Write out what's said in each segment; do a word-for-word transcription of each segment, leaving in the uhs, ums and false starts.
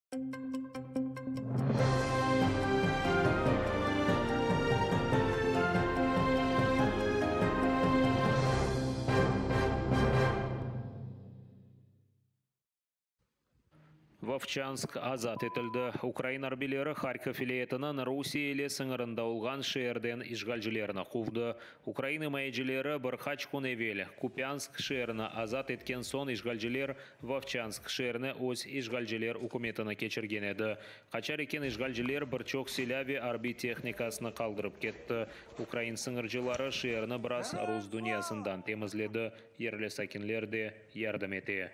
Вовчанск азат етілді. Украин арбелері Харьков илетінен Русия еле сыңырында олған шерден işgalcilerini қувды. Украина мәйджелері бірқач күн евел Купянск шеріні азат еткен сон işgalciler Вовчанск шеріні өз işgalciler үкіметіні кечірген еді. Қачар екен işgalciler бірчок селяви арби техникасыны қалдырып кетті. Украин сыңыржылары шеріні біраз Рус дүниясындан темізледі. Ерлі сакинлер де ярдым ете.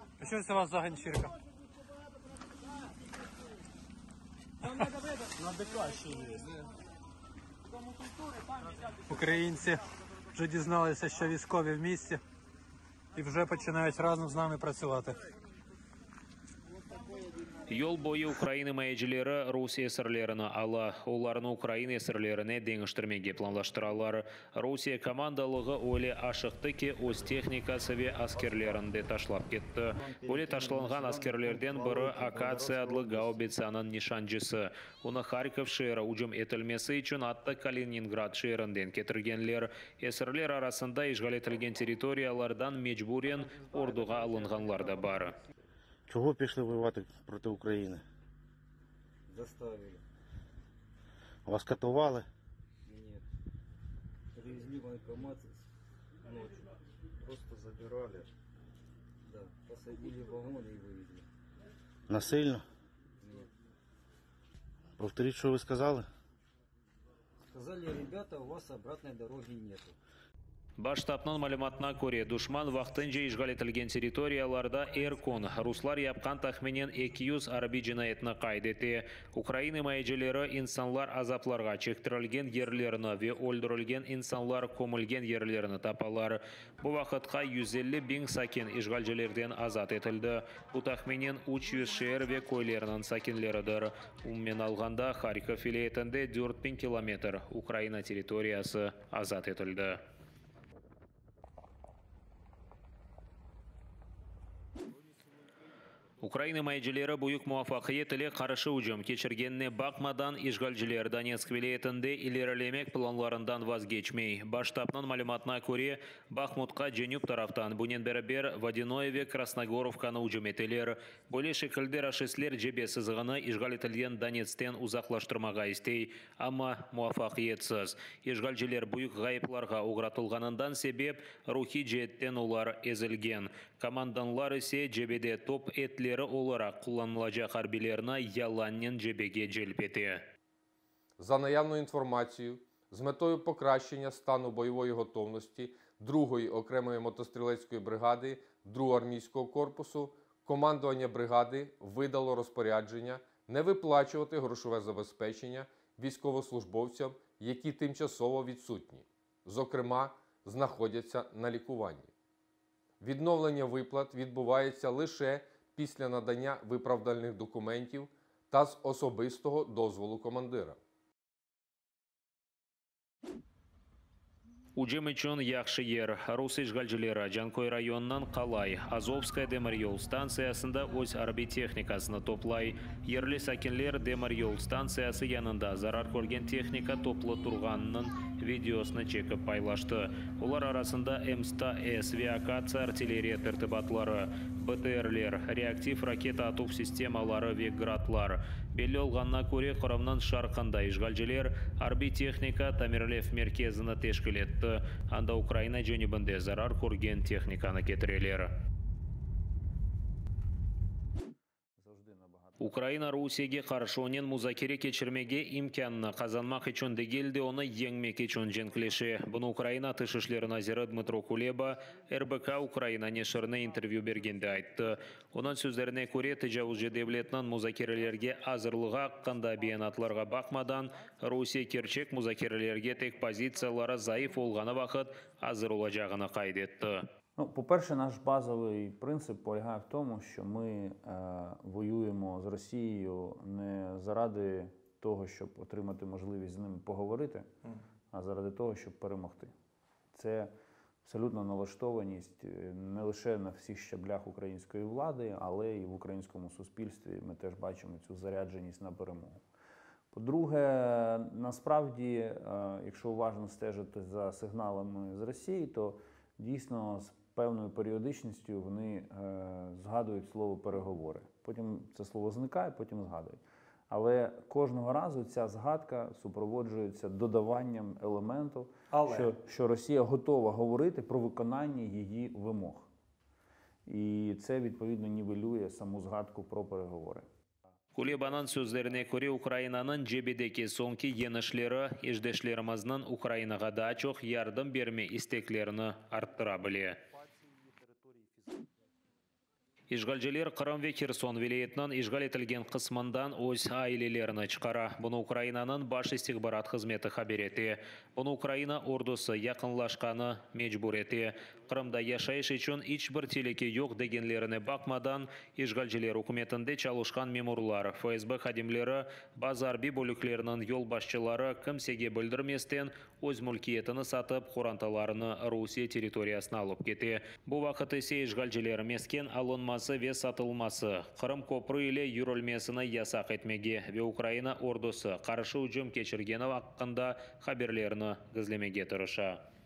Українці вже дізналися, що військові в місті і вже починають разом з нами працювати. Yol boyu Ukraina мәйджелері Рус есірлеріні ала, оларыны Украина есірлеріне деңіштірмеге планлаштыралар. Русия командалығы оле ашықты ке өз техникасы ве аскерлерінде ташлап кетті. Оле ташланған аскерлерден бірі Акация адлы гаубицаның нишанжысы. Оны Харьков шері ұжым етілмесі үшін атты Калининград шерінден кетіргенлер. Есірлер арасында işgal етілген территориялардан мечбурен ордуға алынғанлар да бар. Чого пішли воювати проти України? Заставили. Вас катували? Нет. Привезли военкомат ночью. Просто забирали. Да. Посадили в вагон и вывезли. Насильно? Нет. Повторіть, що ви сказали? Сказали, ребята, у вас обратной дороги нету. Баштапның малыматына көре, душман вақтынжа işgal етілген территорияларда Эркон, руслар япқан тахменен екі жүз арби жинайетіні қайдеті. Украина мәйджелері инсанлар азапларға чектірілген ерлеріні ве өлдірілген инсанлар көмілген ерлеріні тапалар. Бұл вақытқа жүз елу бин сакин işgalcilerден азат етілді. Бұл тахменен үч жүз шер ве көйлерінің сакинлерідір. Уммен алғанда Харьков илетінде төрт миң километр Украина территориясы азат етілді. Украина мәйджелері бұйық муафақиетіле қарышы ұжым кешіргеніне бақмадан işgalciler Донецк вилетінде илерілемек планларындан вазгечмей. Баштапның малыматына көре Бахмутқа женюб тарафтан бұнен бәрі Водяноеве Красногоровканы ұжым етелер. Бөле шекілдер ашеслер жебе сызығыны işgal етілген Донецтен ұзақлаштырмаға істей, ама муафақиетсіз. işgalciler бұйық ғайыпларға ұғратылғанындан себеп рухи жеттен олар ezilген. Команданлар ісе жебеде топ етлер оларақ құланылажақ арбилеріна яланнен жебеге желпеті. За наявною інформацією, з метою покращення стану бойової готовності другої окремої мотострілецької бригади другого армійського корпусу, командування бригади видало розпорядження не виплачувати грошове забезпечення військовослужбовцям, які тимчасово відсутні, зокрема, знаходяться на лікуванні. Відновлення виплат відбувається лише після надання виправдальних документів та з особистого дозволу командира. Уджем üçün яқшы ер. Рус işgalcileri Жанкой районынан қалай. Азовская демір-yol станциясында өз арби техникасыны топлай. Ерлі сакинлер демір-yol станциясы янында зарар көрген техника топлы тұрғанының видеосыны чекіп пайлашты. Олар арасында эм сто эс Акация артиллерия тіртібатлары, бэ тэ эрлер, реактив ракета ату системалары ве градлар. Белі олғанна көре құрамнан шарқында işgalciler арби техника Тамерлев мерkezini тешкіл етті. Анда Украина жөнібінде зарар көрген техниканы кетірелер. Украина Русияге қаршы онен музакире кечірмеге имканны қазанмақ үшін дегелде оны еңмек үшін женклеше. Бұны Украина тышышлері назиры Дмитро Кулеба эр бэ ка Украина нешіріне интервью бергенде айтты. Оның сөздеріне көре тежауыз девлетнан музакирелерге азырлыға қанда бейанатларға бақмадан Русия керчек музакирелерге тек позициялары зайыф олғаны вақыт азыр олажағыны қайдетті. Ну, по-перше, наш базовий принцип полягає в тому, що ми е, воюємо з Росією не заради того, щоб отримати можливість з ними поговорити, а заради того, щоб перемогти. Це абсолютна налаштованість е, не лише на всіх щаблях української влади, але і в українському суспільстві ми теж бачимо цю зарядженість на перемогу. По-друге, насправді, е, якщо уважно стежити за сигналами з Росії, то дійсно з певною періодичністю вони е, згадують слово «переговори». Потім це слово зникає, потім згадують. Але кожного разу ця згадка супроводжується додаванням елементу, Але. що, що Росія готова говорити про виконання її вимог. І це, відповідно, нівелює саму згадку про переговори. Кулебанан сөздеріне көре Украинаның жебедеке соңки енішлері еждешлеріміздің Украинаға да чоқ ярдым берме истеклеріні арттыра біле. Ишгалжелер Қырым ве Херсон вилаетінің ишгал етілген қысмындан өз айлелеріні чықара. Бұны Украинаның баш истихбарат қызметі хабер еті. Бұны Украина ордусы яқынлашқаны мечбур еті. Қырымда яшайыш үшін ичбір телеке yok дегенлеріне бақмадан ишгалжелер үкіметінде чалушқан мемурлар, эф эс бэ хадимлері, базарби бөліклерінің yol басшылары кімсеге білдірместен өз мүлкиетіні сатып, қоранталарыны Русия территориясына алып кете. Бұл вақыт есе ишгалжелер мескен алынмасы ве сатылмасы. Қырым көпірі ile юрілмесіні ясақ етмеге ве Украина ордусы қарышы үжім кечіргені ваққында хаберлеріні гізлемеге тұрыша.